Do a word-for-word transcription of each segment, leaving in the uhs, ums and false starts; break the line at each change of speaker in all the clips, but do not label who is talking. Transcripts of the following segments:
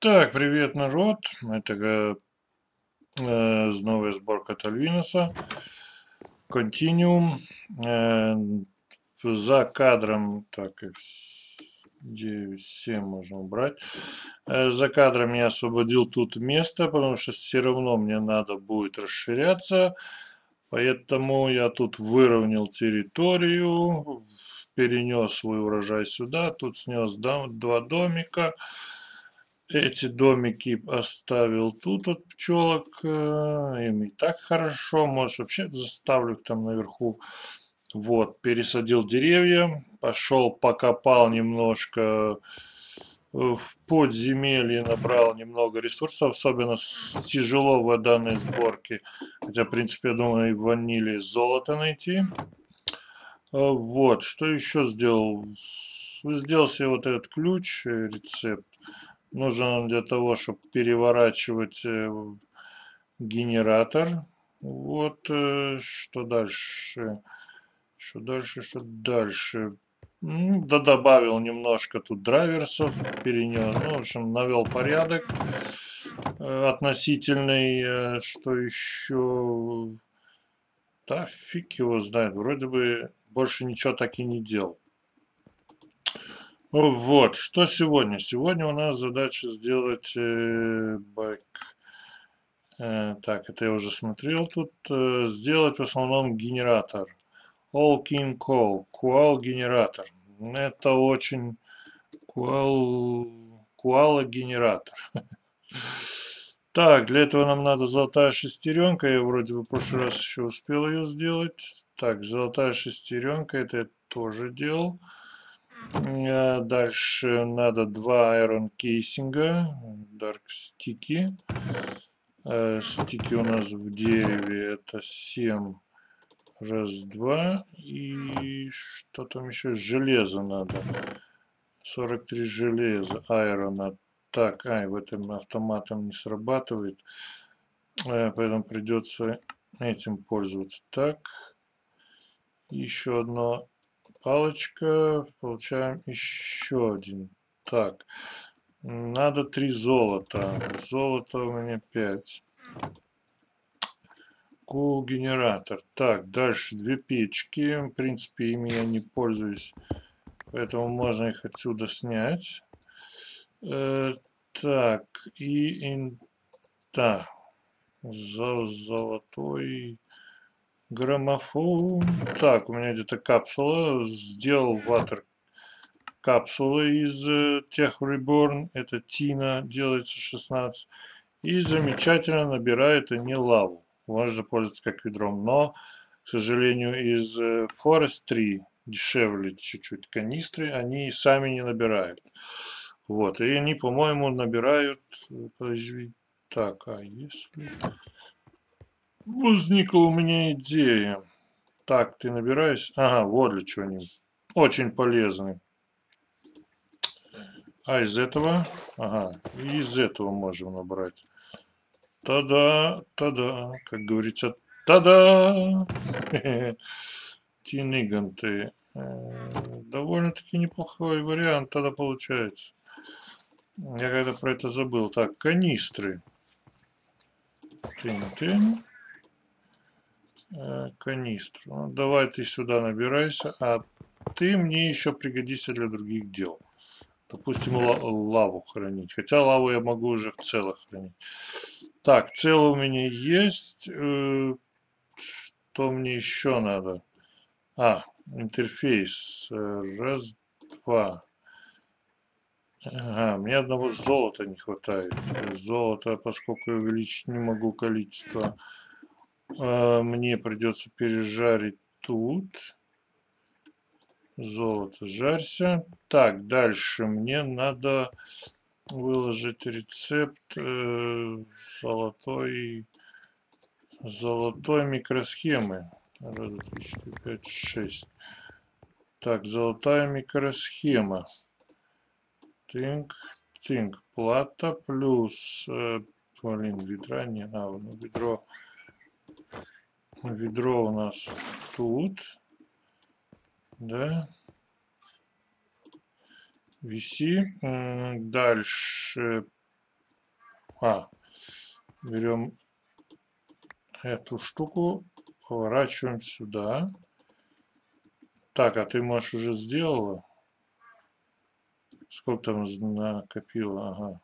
Так, привет, народ. Это э, э, новая сборка Тальвиноса. Continuum. Э, за кадром, так, девять семь можно убрать. Э, за кадром я освободил тут место, потому что все равно мне надо будет расширяться. Поэтому я тут выровнял территорию, перенес свой урожай сюда, тут снес два домика. Эти домики оставил тут от пчелок. Им и так хорошо. Может, вообще заставлю их там наверху. Вот, пересадил деревья. Пошел, покопал немножко в подземелье, набрал немного ресурсов. Особенно тяжело в данной сборке. Хотя, в принципе, я думаю, и в ваниле золото найти. Вот, что еще сделал? Сделал себе вот этот ключ, рецепт. Нужен он для того, чтобы переворачивать э, генератор. Вот э, что дальше. Что дальше, что дальше. Ну, да, добавил немножко тут драйверсов, перенес, ну, в общем, навел порядок э, относительный. Э, что еще? Да, фиг его знает. Вроде бы больше ничего так и не делал. Вот, что сегодня? Сегодня у нас задача сделать э, бэк. Э, так, это я уже смотрел тут. Э, сделать в основном генератор. All King Call. Qual генератор. Это очень Qual, Qual генератор. Так, для этого нам надо золотая шестеренка. Я вроде бы в прошлый раз еще успел ее сделать. Так, золотая шестеренка. Это я тоже делал. Дальше надо два iron кейсинга, dark стики. Стики у нас в дереве это семь, раз, два. И что там еще? Железо надо. сорок три железа, айрона. Так, ай, в этом автоматом не срабатывает. Поэтому придется этим пользоваться. Так. Еще одно. Палочка, получаем еще один. Так, надо три золота. Золото у меня пять. Кул генератор. Так, дальше две печки. В принципе, ими я не пользуюсь, поэтому можно их отсюда снять. Э, так, и ин... да, золотой граммофон. Так, у меня где-то капсула. Сделал ватер капсулы из э, тех Reborn. Это Тина, делается шестнадцать. И замечательно набирает они лаву. Можно пользоваться как ведром. Но, к сожалению, из э, Forestry дешевле чуть-чуть канистры. Они сами не набирают. Вот. И они, по-моему, набирают... Подожди. Так, а если... Возникла у меня идея. Так, ты набираешь... Ага, вот для чего они. Очень полезны. А из этого? Ага, и из этого можем набрать. Та-да, та-да, как говорится, та-да! Тиниганты. Довольно-таки неплохой вариант тогда получается. Я когда про это забыл. Так, канистры. Тын-тын. Канистру. Ну, давай ты сюда набирайся, а ты мне еще пригодишься для других дел. Допустим, лаву хранить. Хотя лаву я могу уже в целых хранить. Так, целое у меня есть. Что мне еще надо? А, интерфейс. Раз, два. Ага, мне одного золота не хватает. Золото, поскольку я увеличить не могу количество, мне придется пережарить тут. Золото, жарься. Так, дальше мне надо выложить рецепт э, золотой золотой микросхемы. Раз, два, три, четыре, пять, шесть. Так, золотая микросхема. Тинк, тинк. Плата плюс... Э, блин, ведра не... А, ну, ведро... Ведро у нас тут. Да. Виси. Дальше А, берем эту штуку, поворачиваем сюда. Так, а ты, можешь, уже сделала? Сколько там накопила? Ага.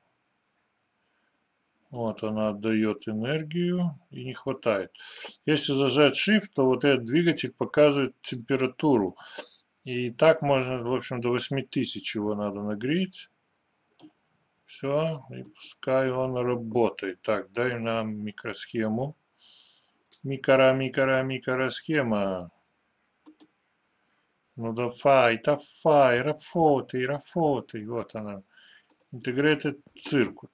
Вот она отдает энергию и не хватает. Если зажать Shift, то вот этот двигатель показывает температуру. И так можно, в общем, до восьми тысяч его надо нагреть. Все, и пускай он работает. Так, дай нам микросхему. Микро, микро, микросхема. Ну давай, давай, работай, работай. Вот она. Integrated Circuit.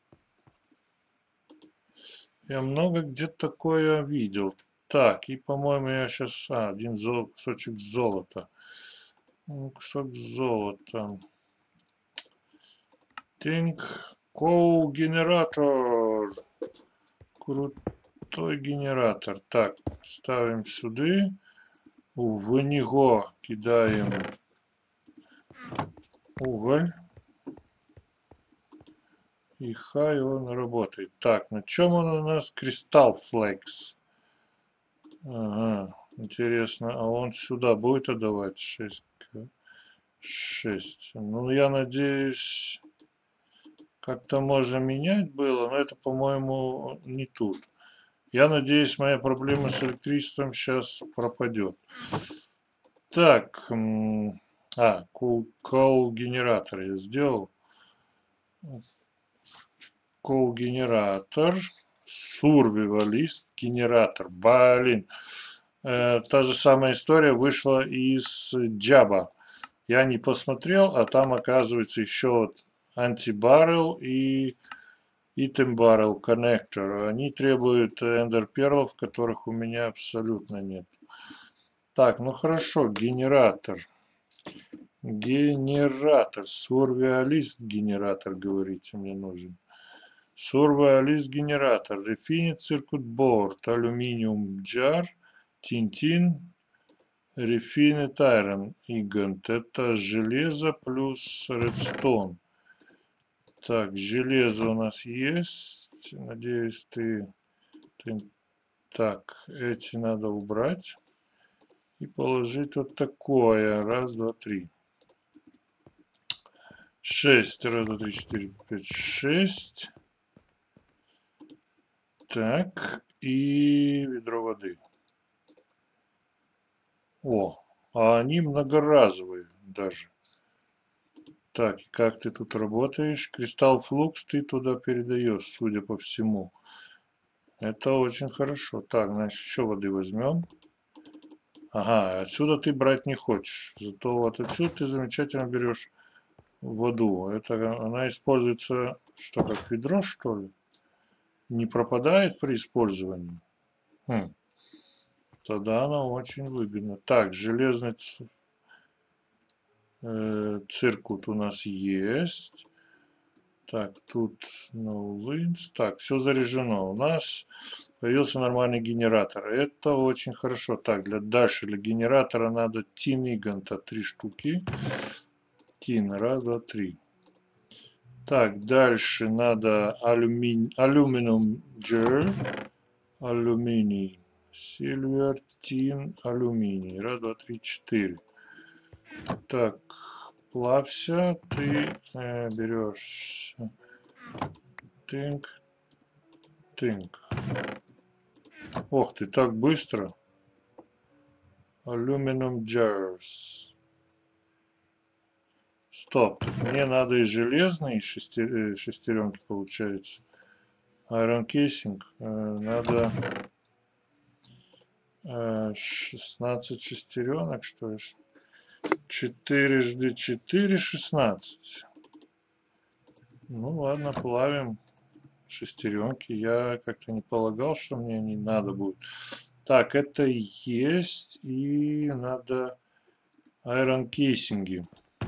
Я много где такое видел. Так, и, по-моему, я сейчас... А, один зол... кусочек золота. Ну, кусок золота. Think Co-генератор. Крутой генератор. Так, ставим сюда. В него кидаем уголь. И хай он работает. Так, на чем он у нас? Crystal Flex. Ага, интересно. А он сюда будет отдавать шесть? шесть. Ну, я надеюсь, как-то можно менять было, но это, по-моему, не тут. Я надеюсь, моя проблема с электричеством сейчас пропадет. Так, а, коул-генератор я сделал. Коул-генератор, сурвивалист, генератор. Блин, э, та же самая история вышла из Java. Я не посмотрел, а там оказывается еще вот антибаррел и item barrel connector. Они требуют эндерперлов, которых у меня абсолютно нет. Так, ну хорошо, генератор. Генератор. Сурвиалист генератор, говорите, мне нужен. Сурвиалист генератор. Refined circuit board. Алюминиум jar. Тинтин. Refined iron. Игонт. Это железо плюс редстоун. Так, железо у нас есть. Надеюсь, ты, ты... Так, эти надо убрать. И положить вот такое. Раз, два, три. Шесть. Раз, два, три, четыре, пять, шесть. Так, и ведро воды. О, а они многоразовые даже. Так, как ты тут работаешь? Кристалл флукс ты туда передаешь, судя по всему. Это очень хорошо. Так, значит, еще воды возьмем. Ага, отсюда ты брать не хочешь. Зато вот отсюда ты замечательно берешь воду. Это она используется, что, как ведро, что ли? Не пропадает при использовании? Хм. Тогда она очень выгодна. Так, железный э, циркут у нас есть. Так, тут no links. Так, все заряжено. У нас появился нормальный генератор. Это очень хорошо. Так, для, дальше для генератора надо тин иганта три штуки. Тин, раз, два, три. Так, дальше надо алюмин, алюминиум джер. Алюминий. Сильвер, тин, алюминий. Раз, два, три, четыре. Так, плавься. Ты э, берешь... Тынк. Тынк. Ох ты, так быстро. Aluminum jars. Стоп, тут мне надо и железные шестер... шестеренки, получается. Iron casing. Надо шестнадцать шестеренок, что ли? четырежды четыре, шестнадцать. Ну ладно, плавим шестеренки. Я как-то не полагал, что мне не надо будет. Так, это есть. И надо iron кейсинги.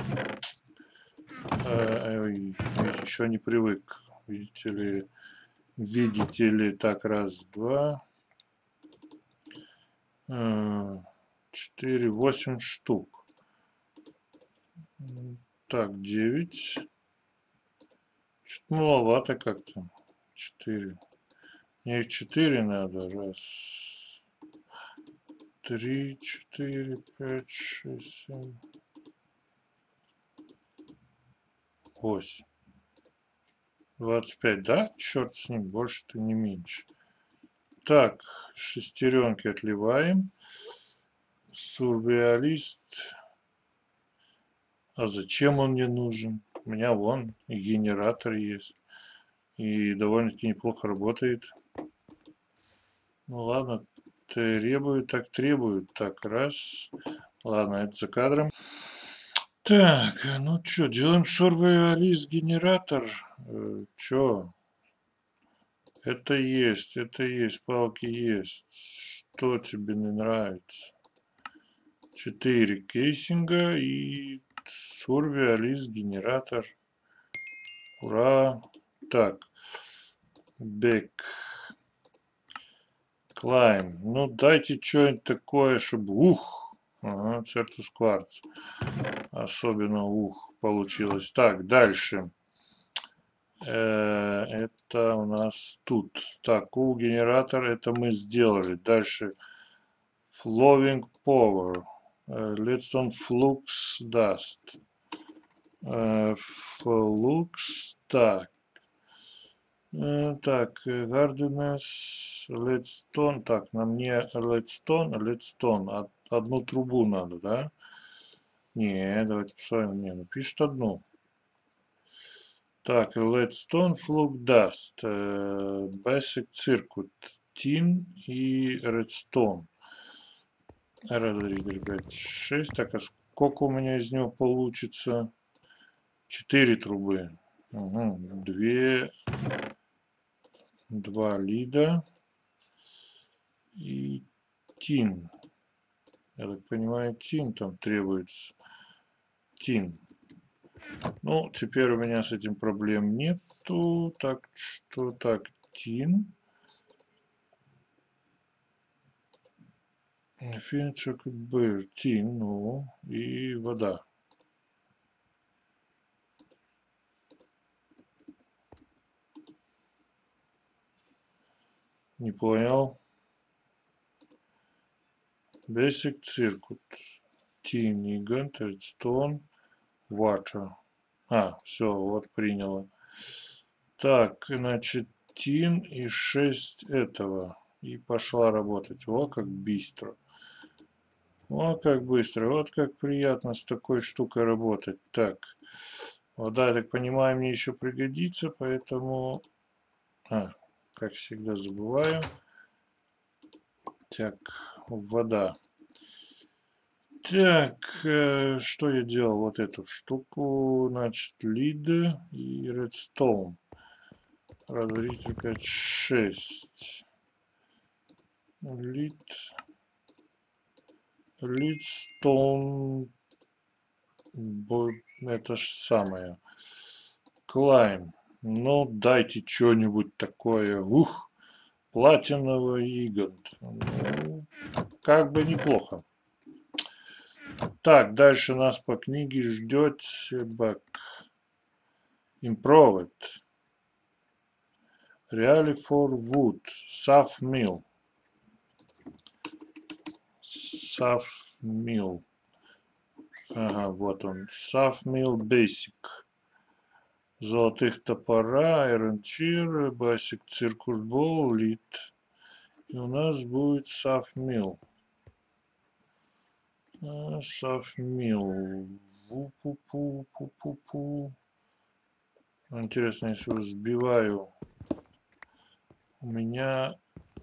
Ой, еще не привык. Видите ли, видите ли, так, раз, два, четыре, восемь штук. Так, девять. Чуть маловато как-то. четыре. Мне их четыре надо. Раз, три, четыре, пять, шесть, семь, восемь. двадцать пять, да? Черт с ним, больше-то не меньше. Так, шестеренки отливаем. Сурреалист. А зачем он мне нужен? У меня вон и генератор есть. И довольно-таки неплохо работает. Ну ладно, требует, так требует. Так, раз. Ладно, это за кадром. Так, ну что, делаем сурреалист генератор. Э, чё? Это есть, это есть, палки есть. Что тебе не нравится? Четыре кейсинга и сурреалист генератор. Ура! Так, back. Climb. Ну, дайте что-нибудь такое, чтобы ух. Ага, Certus Quartz. Особенно ух получилось. Так, дальше. Э, это у нас тут. Так, cool генератор, это мы сделали. Дальше. Flowing Power. Э, Leadstone Flux Dust. Э, Flux. Так. Э, так, Hardiness. Leadstone. Так, на мне Leadstone. Leadstone. Одну трубу надо, да? Не, давайте посмотрим. Не, напишет одну. Так, Leadstone, Flux Dust, Basic Circuit, Tin и Redstone. Раз, два, три, четыре, пять, шесть. Так, а сколько у меня из него получится? Четыре трубы. Угу. Две. Два лида. И тин. Я так понимаю, тин там требуется. Тин. Ну, теперь у меня с этим проблем нету. Так, что так, тин. Финчик, быр, тин, ну, и вода. Не понял. Basic Circuit. Tin, Nigant, Redstone, Water. А, все, вот приняло. Так, значит, тин и шесть этого. И пошла работать. О, как быстро. О, как быстро. Вот как приятно с такой штукой работать. Так, вода, я так понимаю, мне еще пригодится, поэтому... А, как всегда забываю. Так, вода. Так, э, что я делал? Вот эту штуку, значит, лид и редстоун. Раз, два, три, четыре, пять, шесть. Лид. Лидстоун. Это же самое. Клайм. Ну, дайте что-нибудь такое. Ух, платиновый игант. Ну, как бы неплохо. Так, дальше нас по книге ждет back. Improved. Really for wood. Saf mill. Saf mill. Ага, вот он. Saf mill basic. Золотых топора, Iron Chair, Basic Circuit Ball, Lead. И у нас будет Saf mill. Сафмил. Пу-пу-пу-пу-пу-пу. Интересно, если сбиваю. У меня...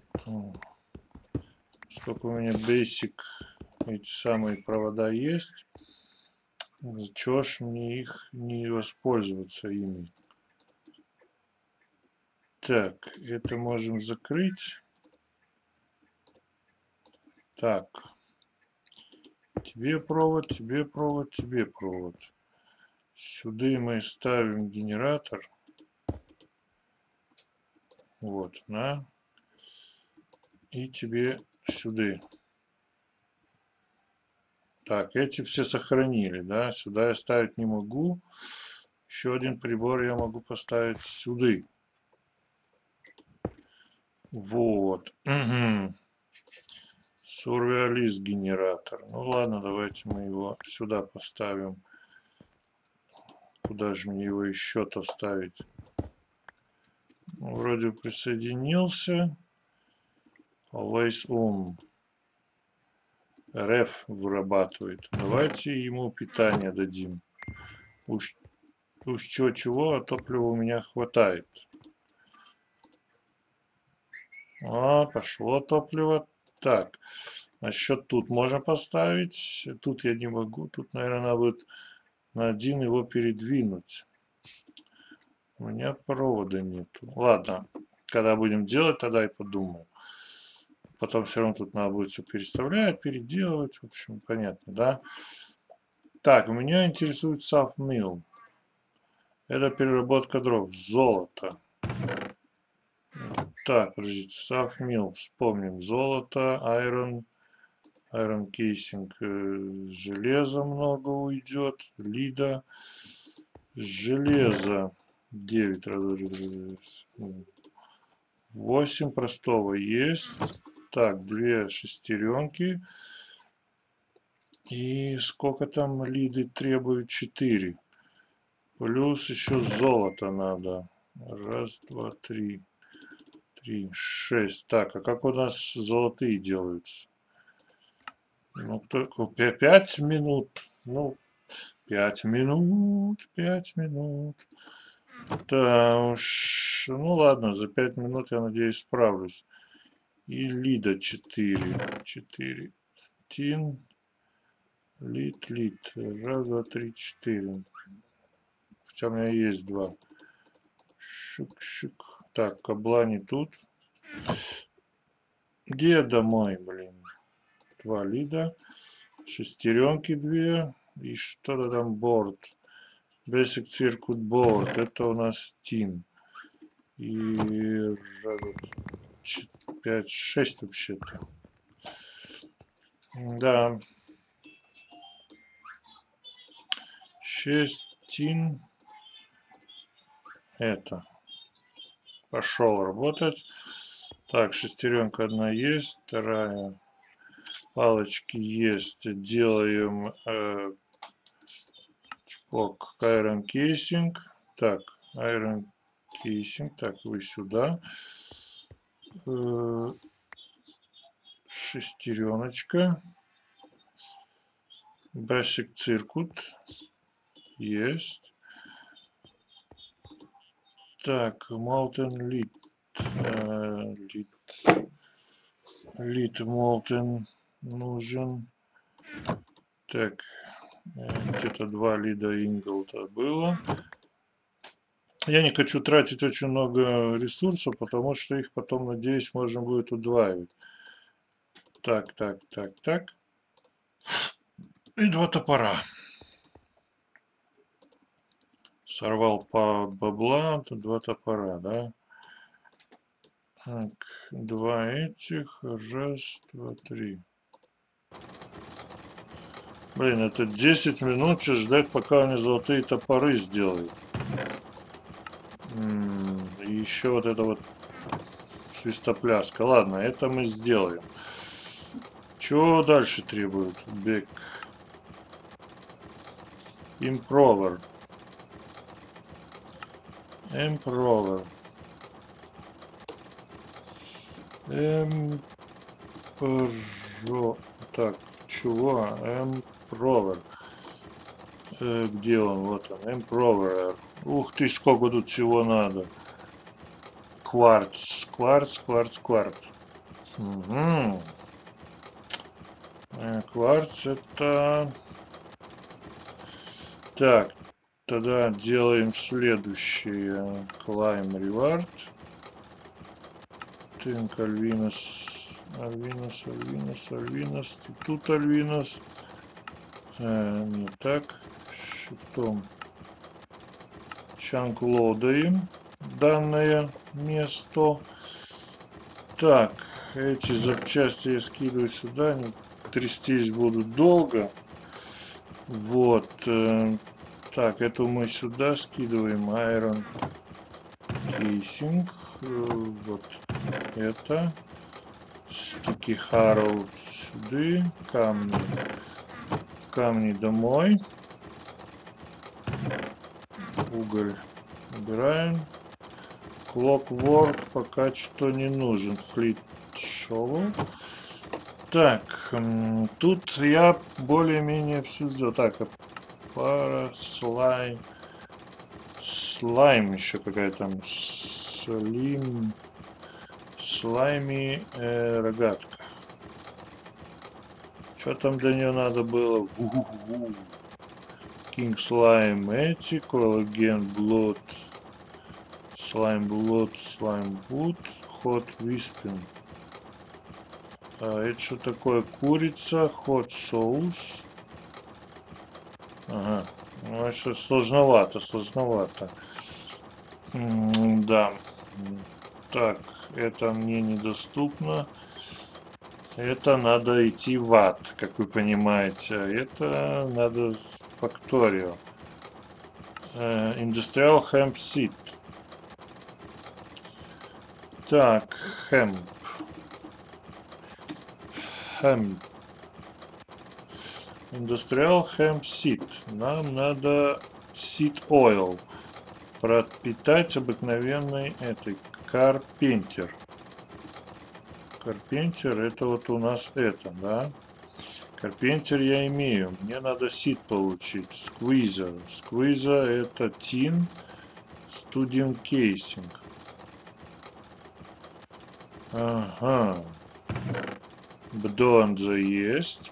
Сколько у меня basic эти самые провода есть. Чего ж мне их не воспользоваться ими? Так, это можем закрыть. Так. Тебе провод, тебе провод, тебе провод. Сюда мы ставим генератор. Вот, на. И тебе сюда. Так, эти все сохранили, да. Сюда я ставить не могу. Еще один прибор я могу поставить сюда. Вот. Угу. Surrealist генератор. Ну ладно, давайте мы его сюда поставим. Куда же мне его еще-то ставить? Ну, вроде присоединился. Always on. РФ вырабатывает. Давайте ему питание дадим. Уж, уж чего-чего, а топлива у меня хватает. А, пошло топливо. Так, насчет тут можно поставить. Тут я не могу. Тут, наверное, надо будет на один его передвинуть. У меня провода нету. Ладно, когда будем делать, тогда и подумаю. Потом все равно тут надо будет все переставлять, переделывать. В общем, понятно, да? Так, меня интересует Совмил. Это переработка дров. Золото. Так, подождите. Совмил. Вспомним. Золото, айрон. Iron Casing. Железа много уйдет. Лида. Железо. девять. восемь простого есть. Так, две шестеренки. И сколько там лиды требуют? четыре. Плюс еще золото надо. Раз, два, три. Три, шесть. Так, а как у нас золотые делаются? Ну, только пять минут. Ну, пять минут, пять минут. Да уж. Ну ладно, за пять минут, я надеюсь, справлюсь. И лида четыре. четыре. Тин. Лид, лид. Раз, два, три, четыре. Хотя у меня есть два. Шик-шик. Так, кабла не тут. Где домой, блин? Два лида. Шестеренки две. И что-то там борт. Basic Circuit Board. Это у нас тин. И пять, шесть вообще-то. Да. шесть тин. Это. Пошел работать. Так, шестеренка одна есть. Вторая. Палочки есть. Делаем э, чпок. Iron Casing. Так, Iron Casing. Так, вы сюда. Э, шестереночка. Basic Circuit. Есть. Так, Molten Lead. Э, lead. Lead Molten нужен. Так, где-то два лида Инглта было. Я не хочу тратить очень много ресурсов, потому что их потом, надеюсь, можно будет удваивать. Так, так, так, так. И два топора. Сорвал по бабла, два топора, да? Так, два этих. Раз, два, три. Блин, это десять минут сейчас ждать, пока они золотые топоры сделают. И еще вот это вот свистопляска. Ладно, это мы сделаем. Чего дальше требует? Бек. Improver. Improver. Эмпро... Так, чего? Improver. Э, где он? Вот он. Improver. Ух ты, сколько тут всего надо. Кварц. Кварц, кварц, кварц. Угу. Э, кварц это... Так, тогда делаем следующее. Climb Reward. Тынк Альвинос. Альвинос, Альвинос, Альвинос. И тут Альвинос. Э, не так. Шитом. Чанк лодаем данное место. Так, эти запчасти я скидываю сюда. Они трястись будут долго. Вот. Э, так, эту мы сюда скидываем. Iron Casing. Э, вот. это. Стики Харроу сюда. Камни. Камни домой. Уголь убираем. Clockwork пока что не нужен. Fleet Shovel. Так, тут я более-менее все сделал. Так, пара, слайм. Слайм еще какая там. Слим. Слайми э, рогатка. Что там для нее надо было? Кинг слайм эти. Коллаген блот. Слайм блот. Слайм бут. Хот виспин. А, это что такое? Курица. Хот соус. Ага. Ну, это сложновато, сложновато. М да. Так, это мне недоступно. Это надо идти в ад, как вы понимаете. Это надо в факторию. Uh, Industrial Hemp Seed. Так, hemp. Hemp. Industrial Hemp Seed. Нам надо Seed Oil. Пропитать обыкновенной этой Карпентер. Карпентер это вот у нас это, да? Карпентер я имею. Мне надо сид получить. Сквизер. Сквизер это тин. Студент кейсинг. Ага. Бдонза есть.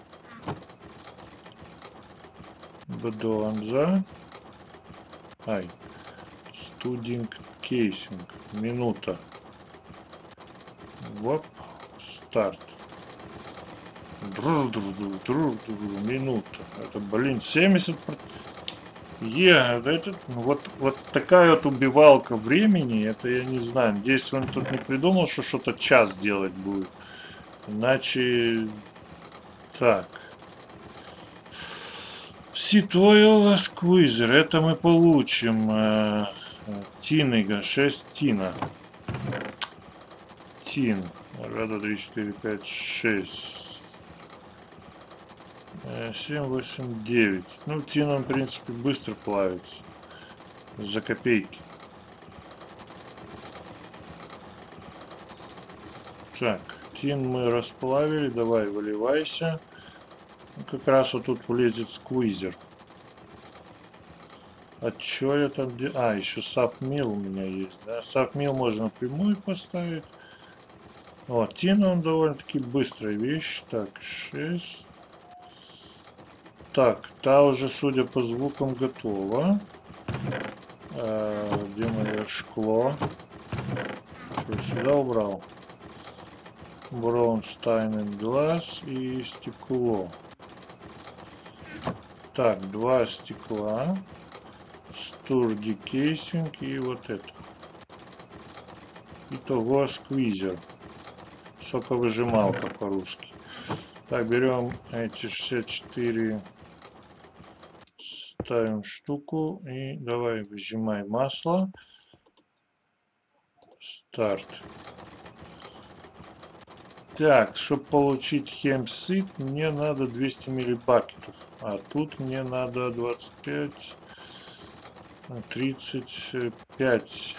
Бдонза. Ай. Студент кейсинг. Минута. Вот. Старт. Дру, дру, дру, дру, дру, минута. Это, блин, семьдесят. Е, это, вот, вот такая вот убивалка времени, это я не знаю. Надеюсь, он тут не придумал, что что-то час делать будет. Иначе... Так. Seed Oil Squeezer. Это мы получим. Э, Тинига. шесть тина. Тин. Раз, два, три, четыре, пять, шесть. семь, восемь, девять. Ну, тин он, в принципе, быстро плавится. За копейки. Так, тин мы расплавили. Давай, выливайся. Как раз вот тут влезет сквизер. А чё я там... А, еще сапмил у меня есть, да? Сапмил можно напрямую поставить. О, тин он довольно-таки быстрая вещь. Так, шесть. Так, та уже, судя по звукам, готова. А, где мое шкло? Что, сюда убрал? Бронстайн глаз и стекло. Так, два стекла. Стурди кейсинг и вот это. Итого сквизер. Соковыжималка по-русски. Так, берем эти шестьдесят четыре. Ставим штуку и давай выжимай масло. Старт. Так, чтобы получить хемсит, мне надо двести миллибакетов. А тут мне надо двадцать пять, тридцать пять.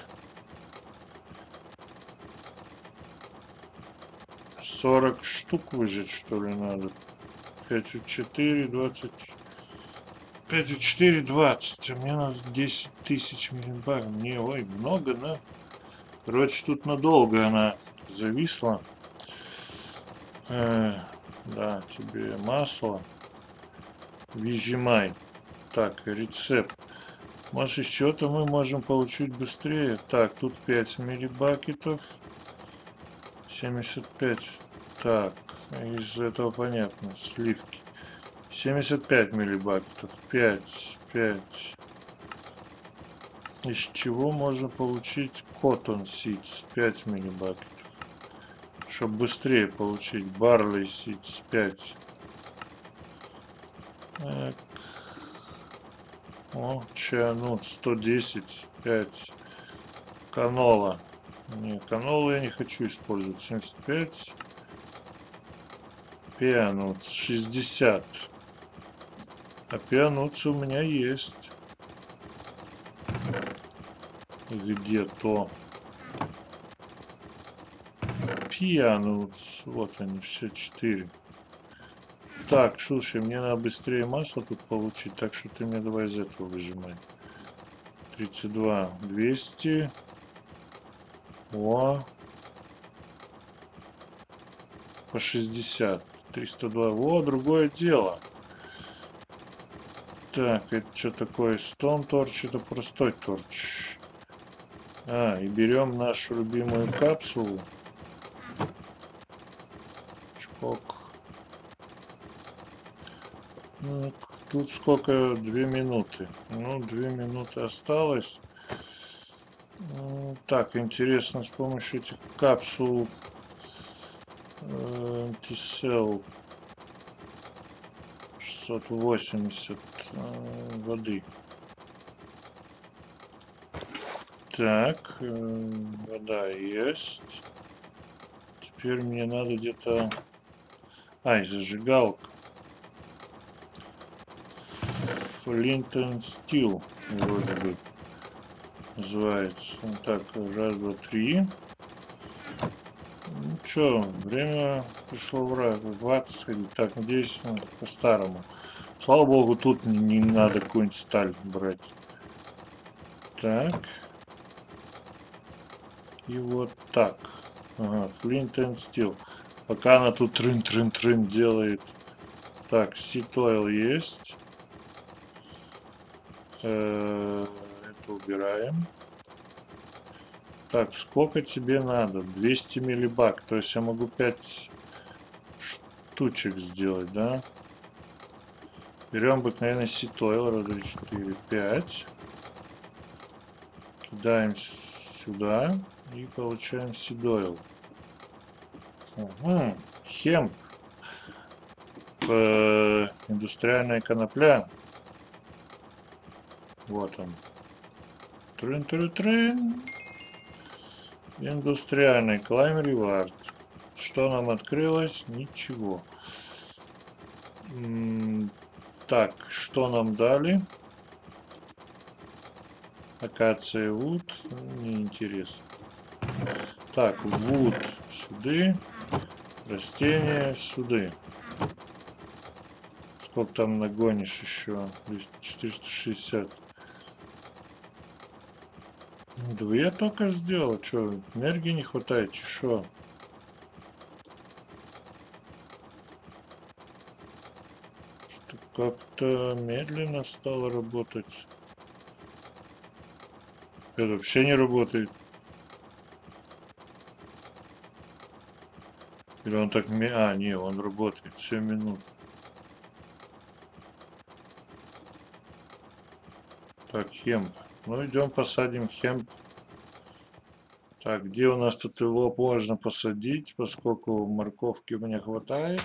сорок штук выжать, что ли, надо. пять и четыре, двадцать. пять и четыре, двадцать. А мне надо десять тысяч миллибакетов. Мне, ой, много, да? Короче, тут надолго она зависла. Э, да, тебе масло. Выжимай. Так, рецепт. Может, из чего-то мы можем получить быстрее. Так, тут пять миллибакетов. семьдесят пять. Так, из этого понятно. Сливки. семьдесят пять миллибакетов. пять, пять. Из чего можно получить Cotton Seeds? пять миллибакетов. Чтобы быстрее получить. Barley Seeds пять. Так. О, чанут сто десять. пять. Канола. Нет, Нет, канолу я не хочу использовать. семьдесят пять. Пиануц шестьдесят. А пиануц у меня есть. Где-то. Пиануц. Вот они, шестьдесят четыре. Так, слушай, мне надо быстрее масло тут получить, так что ты мне давай из этого выжимай. тридцать два, двести. О. По шестьдесят. триста два. О, другое дело. Так, это что такое? Stone Torch, это простой торч. А, и берем нашу любимую капсулу. Чпок. Ну, тут сколько? Две минуты. Ну, две минуты осталось. Ну, так, интересно, с помощью этих капсул антисел шестьсот восемьдесят э, воды. Так, э, вода есть. Теперь мне надо где-то... Ай, зажигалка. Flint and Steel вроде бы называется. Так, раз, два, три. Ну что, время пришло в ад сходить. Так, надеюсь, по-старому. Слава богу, тут не, не надо какую-нибудь сталь брать. Так. И вот так. Ага, Flint and Steel. Пока она тут трын-трын-трын делает. Так, Seed Oil есть. Э-э, это убираем. Так, сколько тебе надо? двести миллибак. То есть я могу пять штучек сделать, да? Берем обыкновенный Seed Oil. Раз, два, четыре, пять. Кидаем сюда. И получаем Seed Oil. Угу. Хемп. Э-э, индустриальная конопля. Вот он. Трын-трын-трын. Индустриальный Climb Reward. Что нам открылось? Ничего. М-м, так, что нам дали? Акация Wood. Неинтересно. Так, Wood сюда. Растения сюда. Сколько там нагонишь еще? четыреста шестьдесят. Две только сделал. Что, энергии не хватает? Что? Что как-то медленно стало работать. Это вообще не работает. Или он так... А, не, он работает. семь минут. Так, хемп. Ну, идем посадим хемп. Так, где у нас тут его можно посадить, поскольку морковки мне хватает.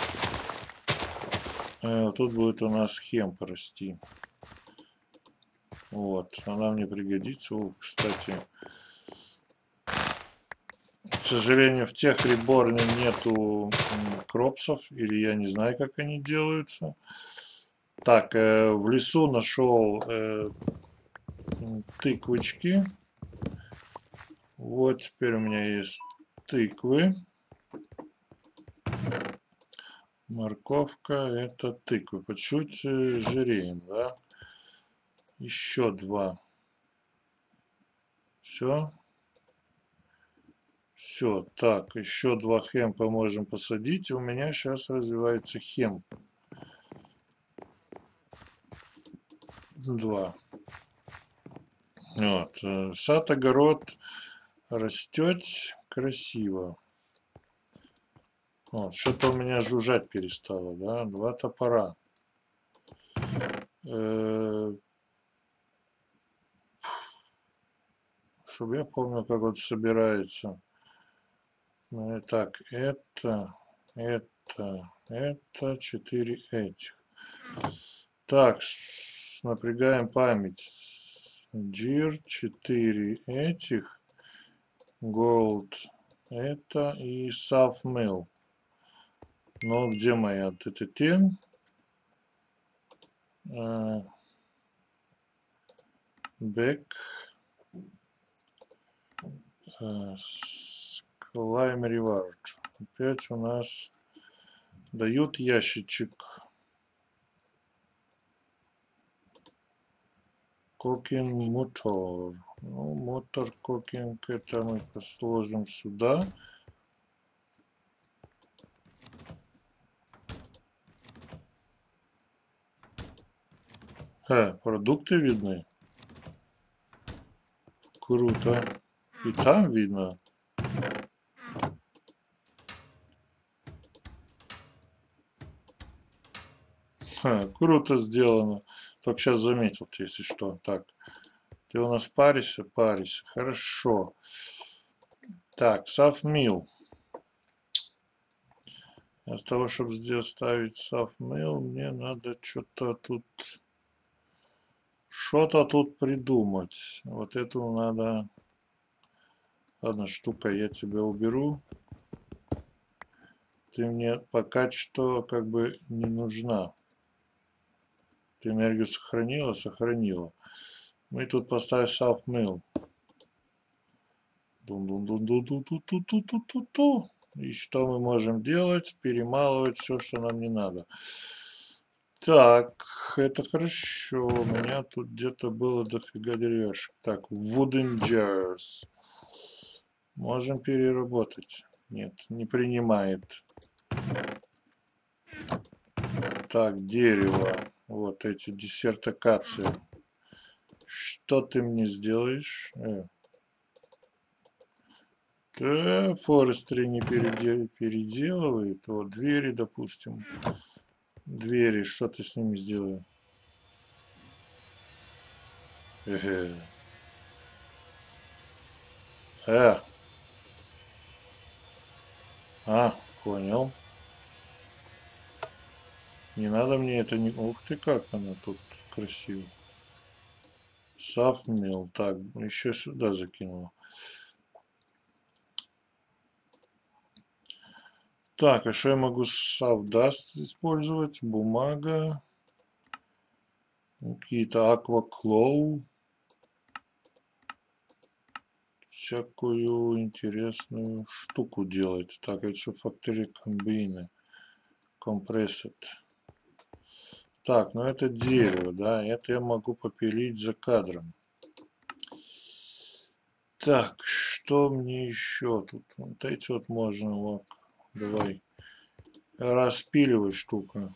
Э, тут будет у нас хемп расти. Вот, она мне пригодится. О, кстати, к сожалению, в тех реборне нету кропсов, или я не знаю, как они делаются. Так, э, в лесу нашел э, тыквочки. Вот теперь у меня есть тыквы. Морковка, это тыквы. По чуть жиреем, да? Еще два. Все. Все. Так, еще два хемпа можем посадить. И у меня сейчас развивается хемп. Два. Вот. Сад, огород растет красиво. Вот. Что-то у меня жужжать перестало, да? Два топора. Э-э- Чтобы я помнил, как вот собирается. Ну, так, это, это, это, четыре этих. Так, напрягаем память. Джир, четыре этих. Gold. Это и Sawmill. Но где моя ди ти десять? Uh, back. Uh, Climb Reward. Опять у нас дают ящичек. Cooking мотор. Ну, мотор cooking, это мы сложим сюда. Э, продукты видны. Круто. И там видно. Ха, круто сделано. Только сейчас заметил, если что. Так. Ты у нас паришься? Паришься. Хорошо. Так, Sawmill. Для того, чтобы здесь ставить Sawmill, мне надо что-то тут... Что-то тут придумать. Вот эту надо... Ладно, штука, я тебя уберу. Ты мне пока что как бы не нужна. Ты энергию сохранила? Сохранила. Мы тут поставим Sawmill. Дун-дун-дун-дун-дун-дун-дун-дун-дун-дун. И что мы можем делать? Перемалывать все, что нам не надо. Так, это хорошо. У меня тут где-то было дофига деревяшек. Так, wooden jars. Можем переработать. Нет, не принимает. Так, дерево. Вот эти диссертакации. Что ты мне сделаешь? Э. Да, форестри не передел... переделывает. Вот двери, допустим. Двери, что ты с ними сделаешь? Эге. Э. А, понял. Не надо мне это не... Ух ты, как она тут красиво. Sawmill. Так, еще сюда закинула. Так, а что я могу Sawdust использовать? Бумага. Какие-то акваклоу. Всякую интересную штуку делать. Так, это что Factory Combine. Compressed. Так, ну это дерево, да, это я могу попилить за кадром. Так, что мне еще тут? Вот эти вот можно, вот, давай, распиливать штука.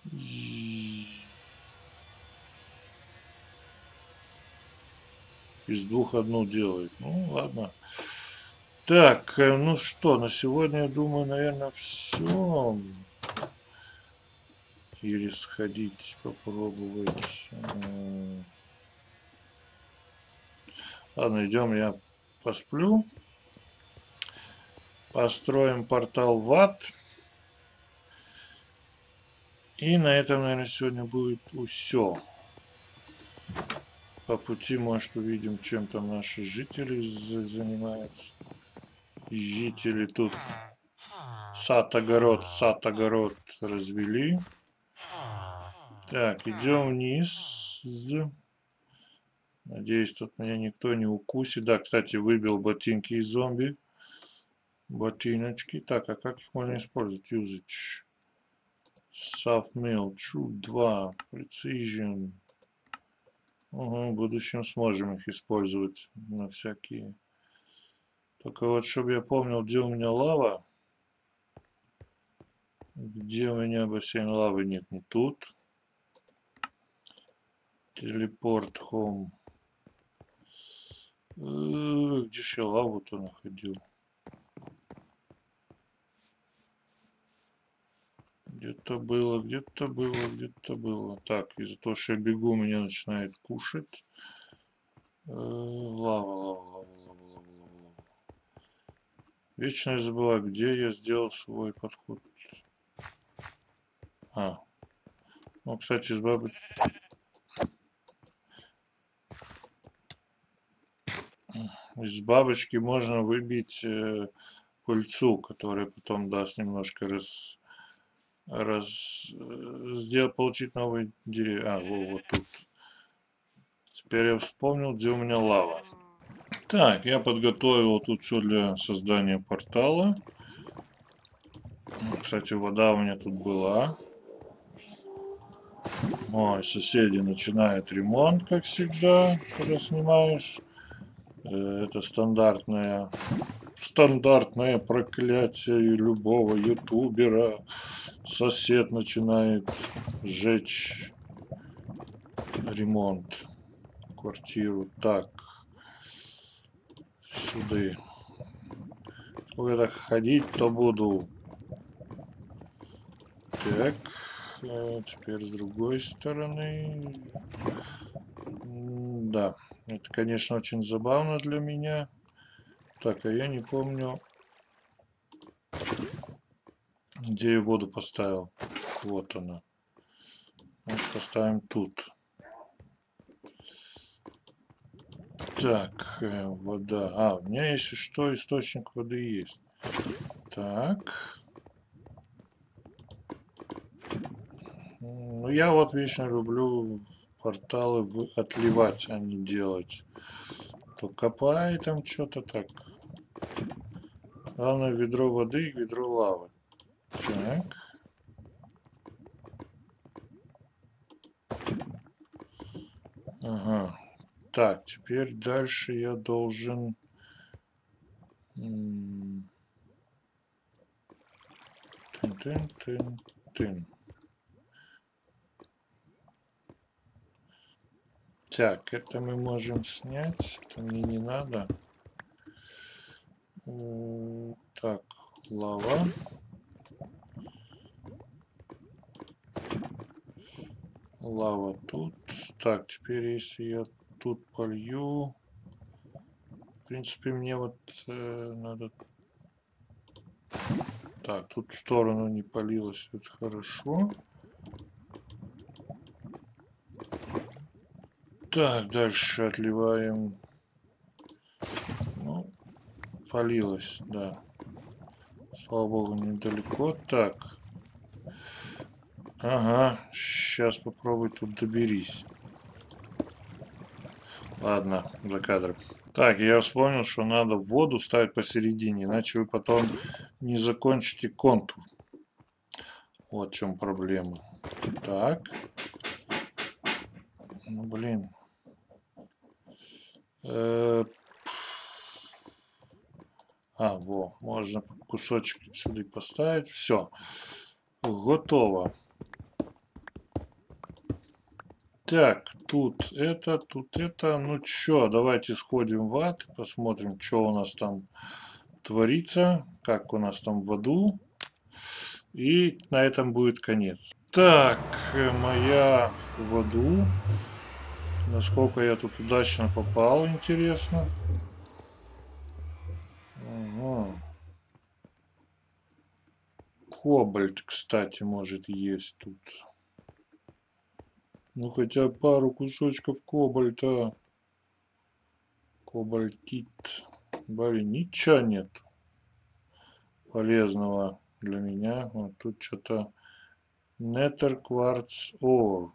Из двух одну делает. Ну, ладно. Так, ну что, на сегодня, я думаю, наверное, все. Или сходить, попробовать. Ладно, идем, я посплю. Построим портал в ад. И на этом, наверное, сегодня будет все. По пути, может, увидим, чем там наши жители занимаются. Жители тут сад-огород, сад-огород развели. Так, идем вниз. Надеюсь, тут меня никто не укусит. Да, кстати, выбил ботинки из зомби. Ботиночки. Так, а как их можно использовать? Usage. Sawmill. True два. Precision. Угу, в будущем сможем их использовать на всякие. Только вот, чтобы я помнил, где у меня лава. Где у меня бассейн лавы? Нет, не тут. Телепорт home. Где же я лаву-то находил? Где-то было, где-то было, где-то было. Так, из-за того, что я бегу, меня начинает кушать. Лава, лава, лава, лава, лава, лава. Вечно я забываю, где я сделал свой подход. А. Ну, кстати, с бабой... из бабочки можно выбить э, пыльцу, которая потом даст немножко раз... раз сделать, получить новые деревья. А, вот, вот тут. Теперь я вспомнил, где у меня лава. Так, я подготовил тут все для создания портала. Кстати, вода у меня тут была. Ой, соседи начинают ремонт, как всегда, когда снимаешь. Это стандартное, стандартное проклятие любого ютубера. Сосед начинает сжечь ремонт, квартиру. Так, сюда. Сколько я так ходить, то буду. Так, теперь с другой стороны. Да, это, конечно, очень забавно для меня. Так, а я не помню, где я воду поставил. Вот она. Может, поставим тут. Так, вода. А, у меня, если что, источник воды есть. Так. Ну, я вот вечно люблю порталы отливать, а не делать. То копай там что-то так. Главное, ведро воды и ведро лавы. Так. Ага. Так, теперь дальше я должен... Тын-тын-тын-тын. Так, это мы можем снять. Это мне не надо. Так, лава. Лава тут. Так, теперь если я тут полью... В принципе, мне вот э, надо... Так, тут в сторону не полилось. Это хорошо. Так, дальше отливаем. Ну, полилось, да. Слава богу, недалеко. Так. Ага, сейчас попробуй тут доберись. Ладно, за кадром. Так, я вспомнил, что надо воду ставить посередине, иначе вы потом не закончите контур. Вот в чем проблема. Так. Ну, блин. Э -э а, во, можно кусочек сюда поставить. Все. Готово. Так, тут это, тут это. Ну чё, давайте сходим в ад, посмотрим, что у нас там творится, как у нас там в аду. И на этом будет конец. Так, моя в аду. Насколько я тут удачно попал, интересно. Ага. Кобальт, кстати, может есть тут. Ну, хотя пару кусочков кобальта. Кобальтит. Блин, ничего нет полезного для меня. Вот тут что-то Nether Quartz Ore.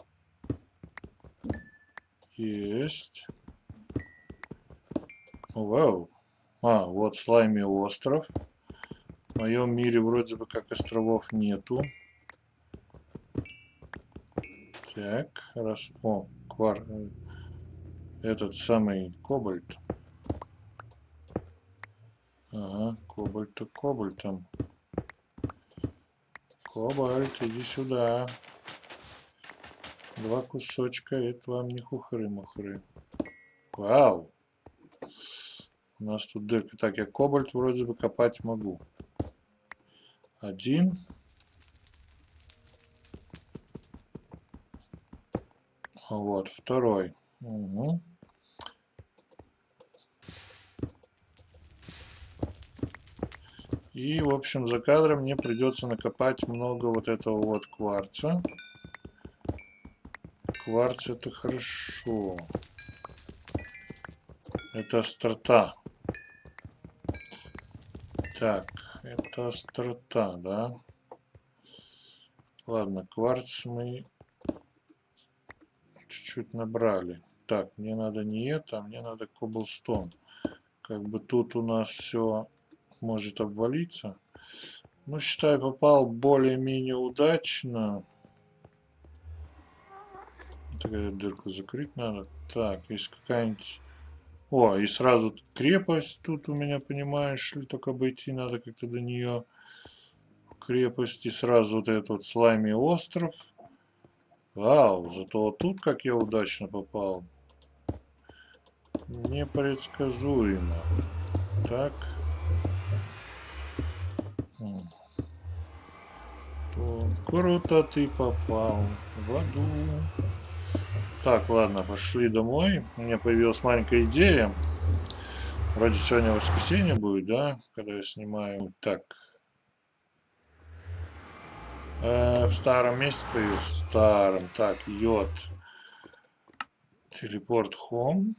Есть. Вау. А, вот слаймый остров. В моем мире вроде бы как островов нету. Так, раз... О, квар... Этот самый кобальт. Ага, кобальт-то кобальтом. Кобальт, иди сюда. Два кусочка, это вам не хухры-мухры. Вау! У нас тут дырка. Так, я кобальт вроде бы копать могу. Один. Вот, второй. Угу. И, в общем, за кадром мне придется накопать много вот этого вот кварца. Кварц — это хорошо. Это острота. Так, это острота, да? Ладно, кварц мы чуть-чуть набрали. Так, мне надо не это, а мне надо коблстон. Как бы тут у нас все может обвалиться. Ну, считай, попал более-менее удачно. Такая дырку закрыть надо. Так, есть какая-нибудь... О, и сразу крепость тут у меня, понимаешь ли, только обойти надо как-то до нее. Крепости сразу вот этот вот слаймый остров. Вау, зато вот тут как я удачно попал. Непредсказуемо. Так. То круто ты попал в аду. Так, ладно, пошли домой. У меня появилась маленькая идея. Вроде сегодня воскресенье будет, да? Когда я снимаю. Так. Э, в старом месте появился. В старом. Так, йод. Телепорт home.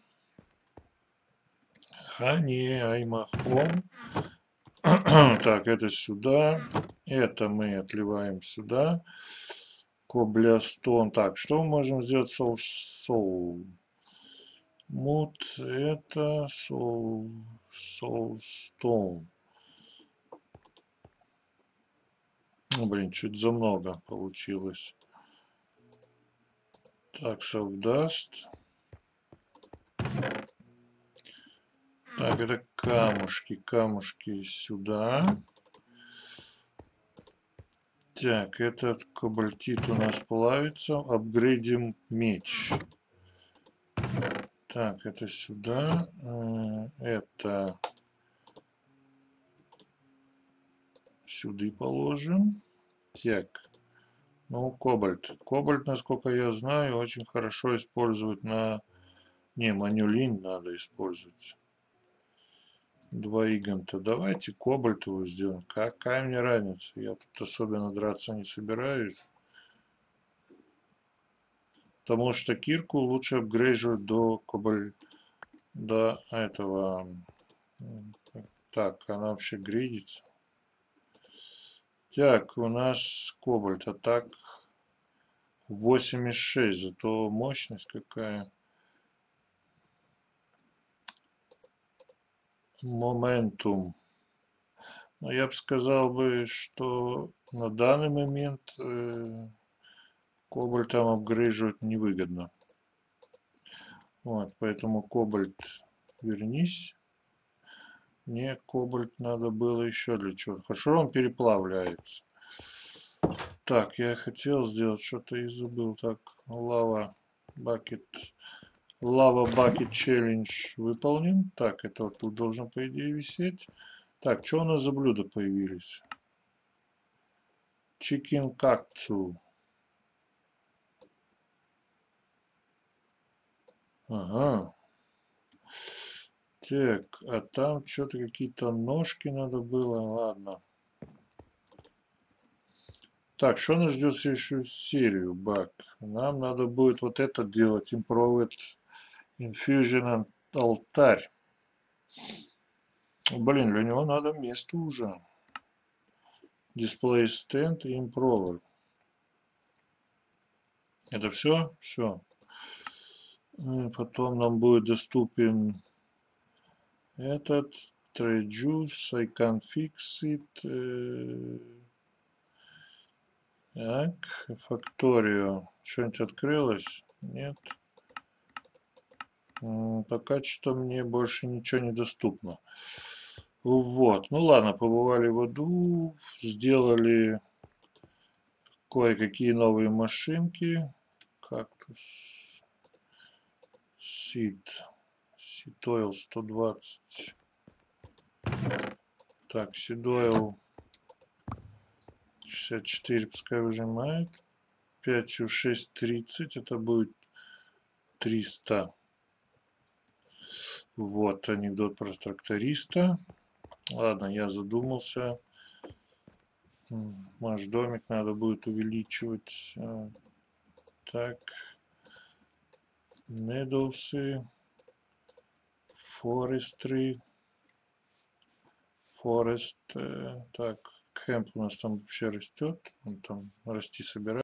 А не, айма home. Так, это сюда. Это мы отливаем сюда. Коблестон. Так, что мы можем сделать? Соул. Соул. Мут. Это соул. Соулстоун. Ну, блин, чуть за много получилось. Так, совдаст. Так, это камушки. Камушки сюда. Так, этот кобальтит у нас плавится. Апгрейдим меч. Так, это сюда. Это сюда положим. Так. Ну, кобальт. Кобальт, насколько я знаю, очень хорошо использовать на... Не, манюлин надо использовать. Два иганта. Давайте кобальтовую сделаем. Какая мне разница? Я тут особенно драться не собираюсь. Потому что кирку лучше апгрейживать до кобаль... До этого... Так, она вообще грейдится. Так, у нас кобальт. А так восемьдесят шесть. Зато мощность какая. Моментум. Но я бы сказал бы, что на данный момент э, кобальтом апгрейживать невыгодно. Вот, поэтому кобальт вернись. Мне кобальт надо было еще для чего-то. Хорошо, он переплавляется. Так, я хотел сделать что-то и забыл. Так, лава бакет. Лава бакет челлендж выполнен. Так, это вот тут должно по идее висеть. Так, что у нас за блюда появились? Чикен какцу. Ага. Так, а там что-то какие-то ножки надо было. Ладно. Так, что нас ждет следующую серию, Бак? Нам надо будет вот это делать. Improved Infusion алтарь. Блин, для него надо место уже. Display Stand и Improver. Это все? Все. Потом нам будет доступен этот Trade Juice, I Can't Fix It. Так, Факторио. Что-нибудь открылось? Нет. Пока что мне больше ничего не доступно. Вот. Ну ладно, побывали в аду, сделали кое-какие новые машинки. Кактус. Сид. Сидойл сто двадцать. Так, Сидойл шестьдесят четыре пускай выжимает. пять шесть тридцать. Это будет триста. Вот анекдот про тракториста. Ладно, я задумался. Наш домик надо будет увеличивать. Так. Медоусы. Forestry. Forest. Так, хемп у нас там вообще растет. Он там расти собирается.